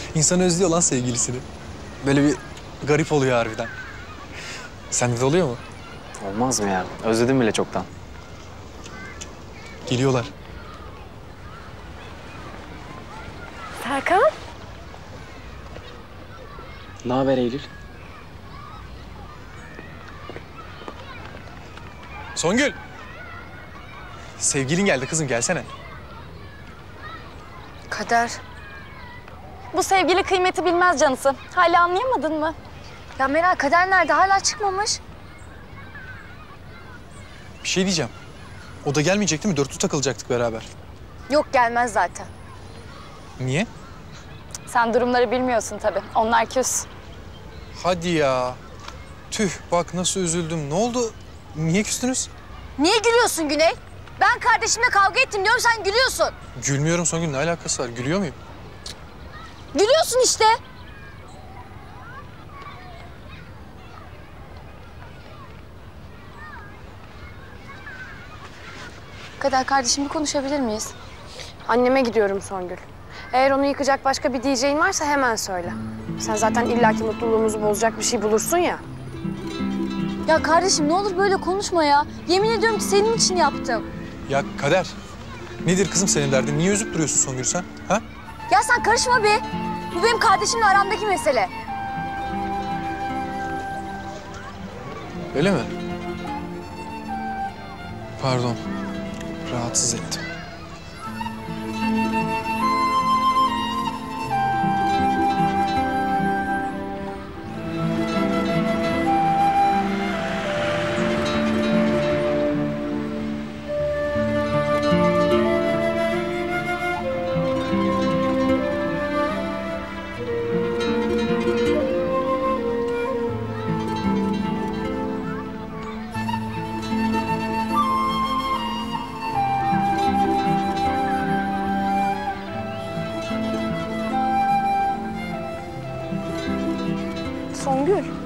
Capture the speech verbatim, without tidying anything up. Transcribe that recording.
İnsan özlüyor lan sevgilisini. Böyle bir garip oluyor harbiden. Sende de oluyor mu? Olmaz mı ya? Özledim bile çoktan. Geliyorlar. Serkan? Ne haber Eylül? Songül. Sevgilin geldi kızım, gelsene. Kader. Bu sevgili kıymeti bilmez canısı. Hala anlayamadın mı? Ya Meral, Kader nerede? Hala çıkmamış. Bir şey diyeceğim. O da gelmeyecek değil mi? Dörtlü takılacaktık beraber. Yok, gelmez zaten. Niye? Sen durumları bilmiyorsun tabii. Onlar küs. Hadi ya. Tüh, bak nasıl üzüldüm. Ne oldu? Niye küstünüz? Niye gülüyorsun Güney? Ben kardeşimle kavga ettim diyorum, sen gülüyorsun. Gülmüyorum Songül. Ne alakası var? Gülüyor muyum? Gülüyorsun işte. Kader kardeşim, bir konuşabilir miyiz? Anneme gidiyorum Songül. Eğer onu yıkacak başka bir diyeceğin varsa hemen söyle. Sen zaten illaki mutluluğumuzu bozacak bir şey bulursun ya. Ya kardeşim, ne olur böyle konuşma ya. Yemin ediyorum ki senin için yaptım. Ya Kader. Nedir kızım senin derdin? Niye üzüp duruyorsun Songül sen? Ha? Ya sen karışma be. Bu benim kardeşimle aramdaki mesele. Öyle mi? Pardon. Rahatsız ettim. Songül.